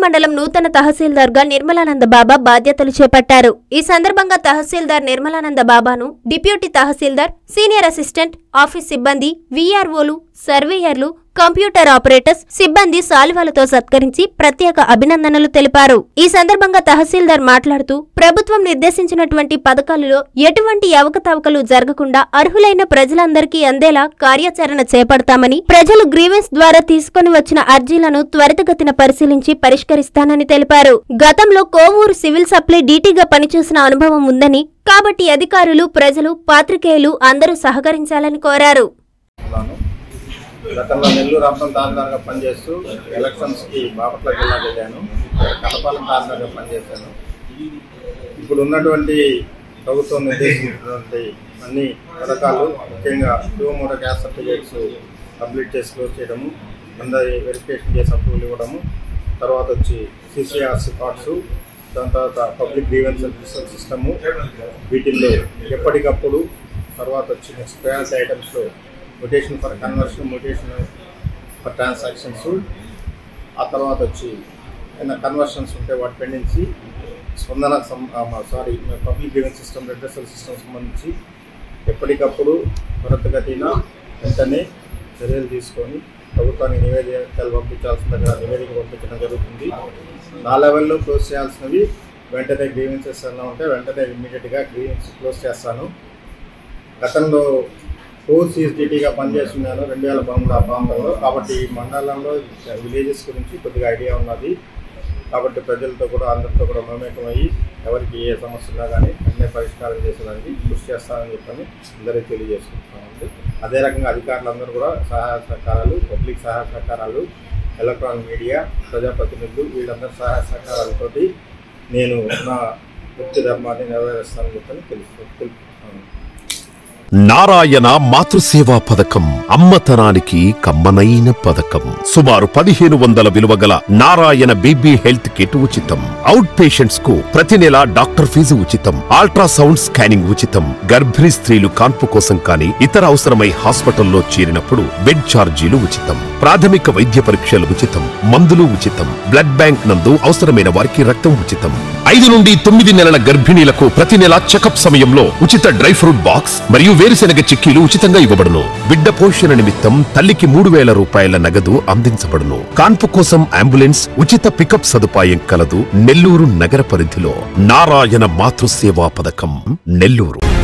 మండలం నూతన తహసీల్దార్గా నిర్మలానంద బాబా బాధ్యతలు చేపట్టారు. ఈ సందర్భంగా తహసీల్దార్ నిర్మలానంద బాబాను డిప్యూటీ తహసీల్దార్, సీనియర్ అసిస్టెంట్, ఆఫీస్ సిబ్బంది, వీఆర్ఓలు, సర్వేయర్లు, కంప్యూటర్ ఆపరేటర్స్ సిబ్బంది శాలువాలతో సత్కరించి ప్రత్యేక అభినందనలు తెలిపారు. ఈ సందర్భంగా తహసీల్దార్ మాట్లాడుతూ ప్రభుత్వం నిర్దేశించినటువంటి పథకాలలో ఎటువంటి అవకతవకలు జరగకుండా అర్హులైన ప్రజలందరికీ అందేలా కార్యాచరణ చేపడతామని, ప్రజలు గ్రీవెన్స్ ద్వారా తీసుకుని వచ్చిన అర్జీలను త్వరితగతిన పరిశీలించి పరిష్కరిస్తానని తెలిపారు. గతంలో కోవూరు సివిల్ సప్లై డీటీగా పనిచేసిన అనుభవం ఉందని, కాబట్టి అధికారులు, ప్రజలు, పాత్రికేయులు అందరూ సహకరించాలని కోరారు. గతంలో నెల్లూరు రాష్ట్రం తహసీల్దార్గా పనిచేస్తూ ఎలక్షన్స్కి బాపట్ల జిల్లాకి వెళ్ళాను. కడపాలెం తహసీల్దార్గా పనిచేశాను. ఇప్పుడు ఉన్నటువంటి ప్రభుత్వం నిర్దేశించినటువంటి అన్ని పథకాలు, ముఖ్యంగా మోడల్ గ్యాస్ సర్టిఫికేట్స్ కంప్లీట్ చేసి క్లోజ్ చేయడము, అందరి వెరిఫికేషన్ చేసి అప్రూవల్ ఇవ్వడము, తర్వాత వచ్చి సిసిఆర్సి కార్డ్స్, దాని తర్వాత పబ్లిక్ గ్రీవెన్స్ సిస్టము, వీటిల్లో ఎప్పటికప్పుడు, తర్వాత వచ్చి నెక్స్ట్ ప్రయారిటీ ఐటమ్స్లో mutation for conversion, mutation for transactions, ఆ తర్వాత వచ్చి ఏదైనా కన్వర్షన్స్ ఉంటే వాటి పెండించి Spandana public grievance system, redressal system సంబంధించి ఎప్పటికప్పుడు త్వరితగతిన వెంటనే చర్యలు తీసుకొని ప్రభుత్వానికి నివేదికలు పంపించాల్సిన దగ్గర నివేదిక పంపించడం జరుగుతుంది. నా లెవెల్లో క్లోజ్ చేయాల్సినవి వెంటనే గ్రీవెన్సెస్ అలా ఉంటే వెంటనే ఇమ్మీడియట్గా గ్రీవెన్స్ క్లోజ్ చేస్తాను. గతంలో ఓసీఎస్డిటీగా పనిచేస్తున్నాను 2013 ఆ ప్రాంతంలో. కాబట్టి ఈ మండలంలో విలేజెస్ గురించి కొద్దిగా ఐడియా ఉన్నది. కాబట్టి ప్రజలతో కూడా అందరితో కూడా మమేకమయ్యి ఎవరికి ఏ సమస్య ఉన్నా కానీ అన్నీ పరిష్కారం చేసేదానికి కృషి చేస్తానని చెప్పని అందరికీ తెలియజేసుకుంటున్నామండి. అదే రకంగా అధికారులందరూ కూడా సహాయ సహకారాలు, పబ్లిక్ సహాయ సహకారాలు, ఎలక్ట్రానిక్ మీడియా, ప్రజాప్రతినిధులు వీళ్ళందరి సహాయ సహకారాలతోటి నేను నా వృత్తి ధర్మాన్ని నెరవేరుస్తానని చెప్పని తెలుపుతున్నాను. నారాయణ మాతృసేవా పథకం అమ్మతనానికి కమ్మనైన పథకం. సుమారు 1500 విలువగల నారాయణ బేబీ హెల్త్ కిట్ ఉచితం. అవుట్ పేషెంట్స్ కు ప్రతి నెల డాక్టర్ ఫీజు ఉచితం. అల్ట్రాసౌండ్ స్కానింగ్ ఉచితం. గర్భిణీ స్త్రీలు కాన్పు కోసం కానీ ఇతర అవసరమై హాస్పిటల్లో చేరినప్పుడు బెడ్ ఛార్జీలు ఉచితం. ప్రాథమిక వైద్య పరీక్షలు ఉచితం. మందులు ఉచితం. బ్లడ్ బ్యాంక్ నందు అవసరమైన వారికి రక్తం ఉచితం. 5 నుండి 9 నెలల గర్భిణీలకు ప్రతి నెల చెకప్ సమయంలో ఉచిత డ్రై ఫ్రూట్ బాక్స్ మరియు వేరుశెనగ చిక్కీలు ఉచితంగా ఇవ్వబడును. బిడ్డ పోషణ నిమిత్తం తల్లికి 3000 రూపాయల నగదు అందించబడును. కాన్పు కోసం అంబులెన్స్, ఉచిత పికప్ సదుపాయం కలదు. నెల్లూరు నగర పరిధిలో నారాయణ మాతృసేవా పథకం, నెల్లూరు.